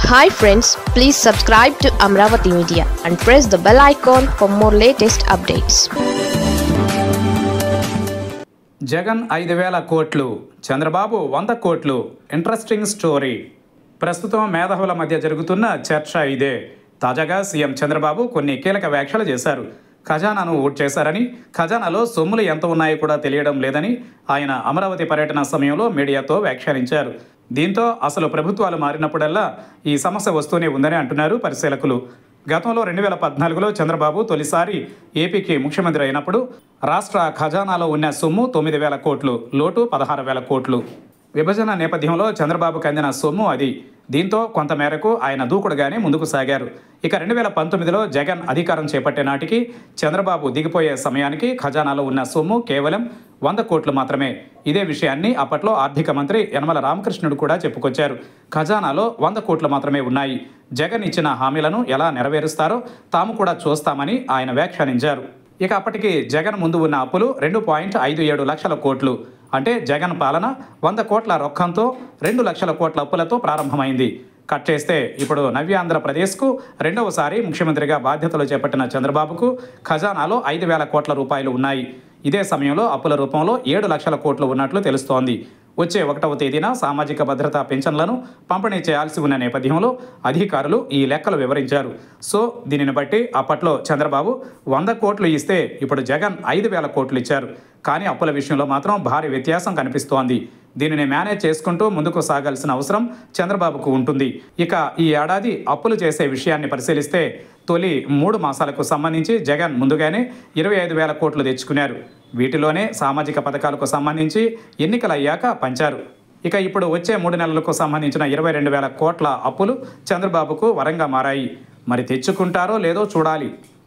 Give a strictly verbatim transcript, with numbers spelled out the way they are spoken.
Hi friends, please subscribe to Amravati Media and press the bell icon for more latest updates. Jagan ఐదు వేల కోట్లు, చంద్రబాబు వంద కోట్లు. Interesting story. ప్రస్తుతం మేధావుల మధ్య జరుగుతున్న చర్చ ఇదే. తాజాగా సీఎం చంద్రబాబు కొన్ని కీలక వ్యాఖ్యలు చేశారు. ఖజానాను ఓట్ చేశారని, ఖజానాలో సొమ్ములు ఎంత ఉన్నాయో కూడా తెలియడం లేదని ఆయన అమరావతి పర్యటన సమయంలో మీడియాతో వ్యాఖ్యానించారు. దీంతో అసలు ప్రభుత్వాలు మారినప్పుడల్లా ఈ సమస్య వస్తూనే ఉందని అంటున్నారు పరిశీలకులు. గతంలో రెండు వేల పద్నాలుగులో చంద్రబాబు తొలిసారి ఏపీకి ముఖ్యమంత్రి అయినప్పుడు రాష్ట్ర ఖజానాలో ఉన్న సొమ్ము తొమ్మిది వేల కోట్లు, లోటు పదహారు వేల కోట్లు. విభజన నేపథ్యంలో చంద్రబాబుకు అందిన సొమ్ము అది. దీంతో కొంతమేరకు ఆయన దూకుడుగానే ముందుకు సాగారు. ఇక రెండు వేల పంతొమ్మిదిలో జగన్ అధికారం చేపట్టే నాటికి చంద్రబాబు దిగిపోయే సమయానికి ఖజానాలో ఉన్న సొమ్ము కేవలం వంద కోట్లు మాత్రమే. ఇదే విషయాన్ని అప్పట్లో ఆర్థిక మంత్రి యనమల రామకృష్ణుడు కూడా చెప్పుకొచ్చారు. ఖజానాలో వంద కోట్లు మాత్రమే ఉన్నాయి. జగన్ ఇచ్చిన హామీలను ఎలా నెరవేరుస్తారో తాము కూడా చూస్తామని ఆయన వ్యాఖ్యానించారు. ఇక అప్పటికి జగన్ ముందు ఉన్న అప్పులు రెండు పాయింట్ ఐదు ఏడు లక్షల కోట్లు. అంటే జగన్ పాలన వంద కోట్ల రొక్కంతో రెండు లక్షల కోట్ల అప్పులతో ప్రారంభమైంది. కట్ చేస్తే ఇప్పుడు నవ్యాంధ్రప్రదేశ్కు రెండవసారి ముఖ్యమంత్రిగా బాధ్యతలు చేపట్టిన చంద్రబాబుకు ఖజానాలో ఐదు వేల కోట్ల రూపాయలు ఉన్నాయి. ఇదే సమయంలో అప్పుల రూపంలో ఏడు లక్షల కోట్లు ఉన్నట్లు తెలుస్తోంది. వచ్చే ఒకటవ తేదీన సామాజిక భద్రతా పెన్షన్లను పంపిణీ చేయాల్సి ఉన్న నేపథ్యంలో అధికారులు ఈ లెక్కలు వివరించారు. సో దీనిని బట్టి అప్పట్లో చంద్రబాబు వంద కోట్లు ఇస్తే ఇప్పుడు జగన్ ఐదు వేల కోట్లు ఇచ్చారు. కానీ అప్పుల విషయంలో మాత్రం భారీ వ్యత్యాసం కనిపిస్తోంది. దీనిని మేనేజ్ చేసుకుంటూ ముందుకు సాగాల్సిన అవసరం చంద్రబాబుకు ఉంటుంది. ఇక ఈ ఏడాది అప్పులు చేసే విషయాన్ని పరిశీలిస్తే తొలి మూడు మాసాలకు సంబంధించి జగన్ ముందుగానే ఇరవై ఐదు వేల కోట్లు తెచ్చుకున్నారు. వీటిలోనే సామాజిక పథకాలకు సంబంధించి ఎన్నికలు అయ్యాక పంచారు. ఇక ఇప్పుడు వచ్చే మూడు నెలలకు సంబంధించిన ఇరవై రెండు వేల కోట్ల అప్పులు చంద్రబాబుకు వరంగా మారాయి. మరి తెచ్చుకుంటారో లేదో చూడాలి.